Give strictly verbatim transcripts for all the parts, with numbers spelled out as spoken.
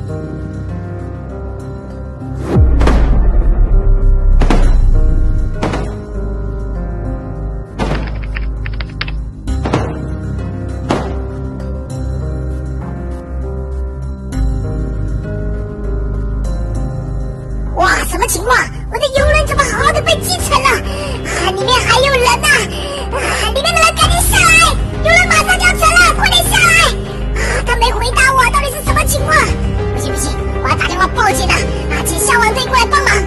哇，什么情况？我的游轮怎么好好的被击沉了？啊，里面还有人呢！啊，里面的人赶紧下来！游轮马上就要沉了，快点下来！啊，他没回答我，到底是什么情况？不行不行，我要打电话报警了！啊，请消防队过来帮忙！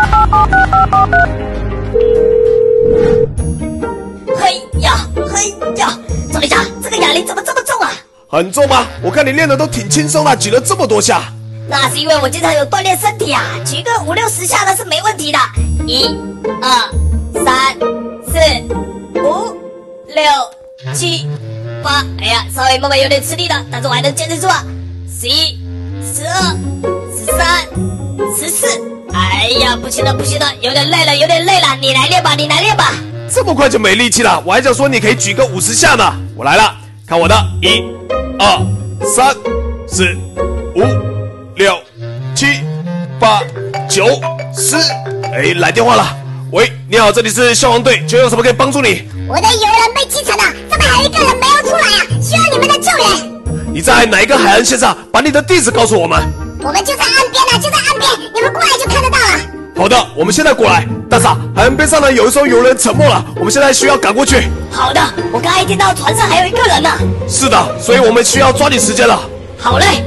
嘿呀嘿呀，赵队长，这个哑铃怎么这么重啊？ 很重吗？我看你练的都挺轻松的，举了这么多下。 那是因为我经常有锻炼身体啊，举个五六十下那是没问题的。一、二、三、四、五、六、七、八，哎呀，稍微慢慢有点吃力了，但是我还能坚持住啊。十一、十二、十三、十四，哎呀，不行了不行了，有点累了有点累了，你来练吧你来练吧。 这么快就没力气了？我还想说你可以举个五十下呢。我来了，看我的，一、二、三、四、五。六、七、八、九、十，哎，来电话了。喂，你好，这里是消防队，请问有什么可以帮助你？ 我的游轮被击沉了，上面还有一个人没有出来啊，需要你们的救援。 你在哪一个海岸线上？把你的地址告诉我们。 我们就在岸边了，就在岸边，你们过来就看得到了。 好的，我们现在过来。大傻，海岸边上呢有一艘游轮沉没了，我们现在需要赶过去。 好的，我刚才听到船上还有一个人呢。 是的，所以我们需要抓紧时间了。 好嘞。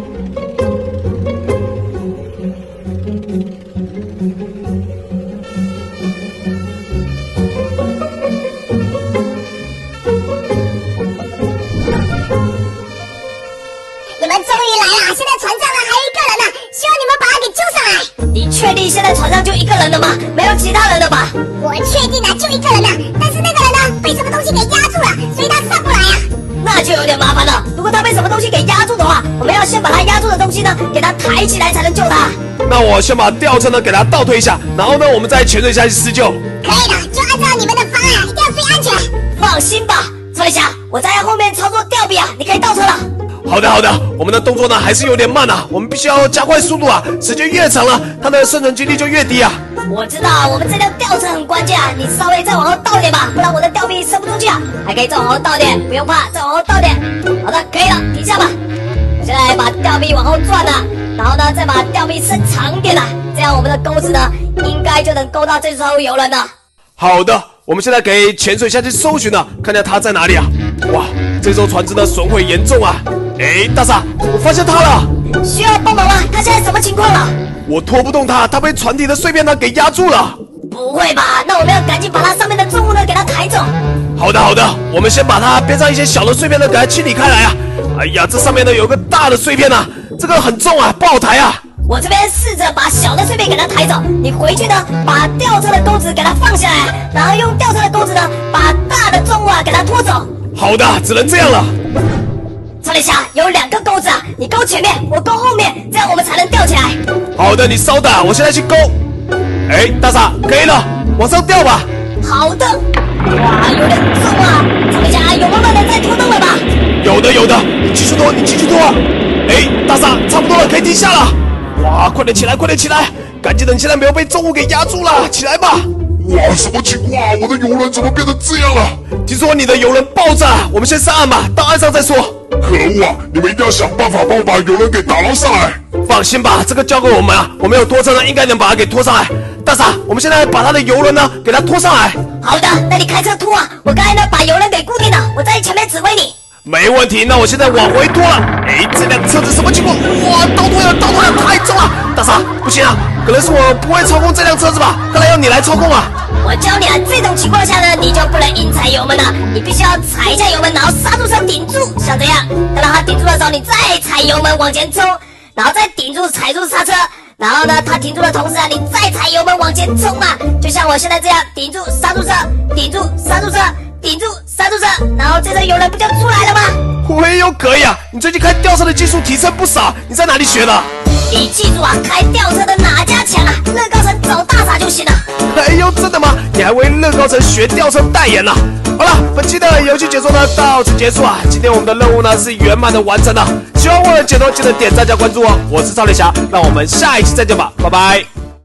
确定现在船上就一个人了吗？没有其他人了吧？ 我确定啊，就一个人啊，但是那个人呢，被什么东西给压住了，所以他上不来啊。 那就有点麻烦了。如果他被什么东西给压住的话，我们要先把他压住的东西呢，给他抬起来才能救他。 那我先把吊车呢给他倒退一下，然后呢，我们再潜水下去施救。 可以的，就按照你们的方案，一定要最安全。 放心吧，赵丽霞，我在后面操作吊臂啊，你可以倒车了。 好的好的，我们的动作呢还是有点慢啊，我们必须要加快速度啊，时间越长了，它的生存几率就越低啊。 我知道，我们这辆吊车很关键啊，你稍微再往后倒一点吧，不然我的吊臂伸不出去啊。还可以再往后倒点，不用怕，再往后倒点。好的，可以了，停下吧。我现在把吊臂往后转了，然后呢再把吊臂伸长点了，这样我们的钩子呢应该就能勾到这艘游轮了。 好的，我们现在给潜水下去搜寻了，看看它在哪里啊。哇，这艘船只呢损毁严重啊。哎，大傻，我发现他了， 需要帮忙吗？他现在什么情况了？ 我拖不动他，他被船体的碎片呢给压住了。 不会吧？那我们要赶紧把它上面的重物呢给它抬走。 好的好的，我们先把它边上一些小的碎片呢给它清理开来啊。哎呀，这上面呢有个大的碎片啊，这个很重啊，不好抬啊。 我这边试着把小的碎片给它抬走，你回去呢把吊车的钩子给它放下来，然后用吊车的钩子呢把大的重物啊给它拖走。 好的，只能这样了。 赵丽霞，有两个钩子啊，你勾前面，我勾后面，这样我们才能吊起来。 好的，你稍等，我现在去勾。哎，大傻，可以了，往上吊吧。 好的。哇，有点重啊，赵丽霞，有慢慢的再拖动了吧？ 有的有的，你继续拖，你继续拖。哎，大傻，差不多了，可以停下了。哇，快点起来，快点起来，赶紧等现在没有被重物给压住了，起来吧。 哇，什么情况啊？我的游轮怎么变成这样了？ 听说你的游轮爆炸，我们先上岸吧，到岸上再说。 可恶啊！你们一定要想办法帮我把游轮给打捞上来。 放心吧，这个交给我们啊，我们有拖车呢，应该能把它给拖上来。大傻，我们现在把他的游轮呢给它拖上来。 好的，那你开车拖啊，我刚才呢把游轮给固定了，我在前面指挥你。 没问题，那我现在往回拖了。哎，这辆车子什么情况？哇，倒退了，倒退了，太重了！大傻，不行啊，可能是我不会操控这辆车子吧？看来要你来操控啊。 我教你啊，这种情况下呢，你就不能硬踩油门了，你必须要踩一下油门，然后刹住车顶住，像这样。等到它顶住的时候，你再踩油门往前冲，然后再顶住踩住刹车，然后呢，它停住的同时啊，你再踩油门往前冲啊，就像我现在这样，顶住刹住车，顶住刹住车，顶住刹住车，然后这车油轮不就出来了吗？ 喂呦，可以啊！你最近开吊车的技术提升不少，你在哪里学的？ 你记住啊，开吊车的哪家强啊？乐高城找大傻就行了。 哎呦，真的吗？你还为乐高城学吊车代言了？ 好了，本期的游戏解说呢到此结束啊。今天我们的任务呢是圆满的完成了。喜欢我的解说，记得点赞加关注哦。我是超雷侠，让我们下一期再见吧，拜拜。